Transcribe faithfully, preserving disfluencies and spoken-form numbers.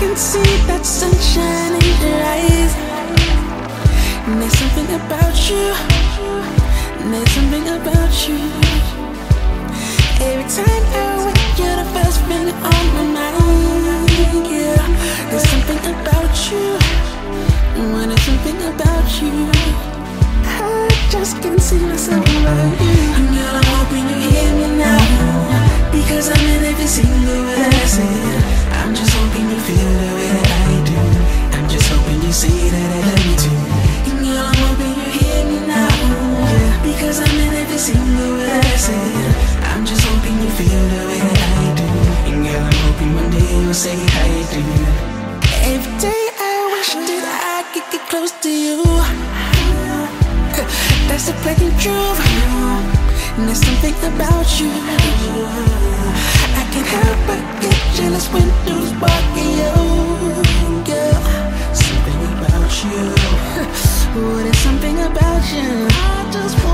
can see that sunshine in your eyes. And there's something about you, and there's something about you. Every time I wake, you're the first thing on my mind. Yeah, there's something about you, and there's something about you. I just can't see myself without you. And girl, I'm hoping you hear me now, because I'm in every single word I say. I'm just hoping you feel the way that I do. I'm just hoping you see that I love you too. And girl, I'm hoping you hear me now, yeah, because I'm in every single word I say. I'm just hoping you feel the way that I do. And girl, I'm hoping one day you'll say I do. Every day I wish that I could get close to you. That's the plain truth. And there's something about you. I can't help but get jealous when dudes walking you. Girl, something about you. Oh, there's something about you. I just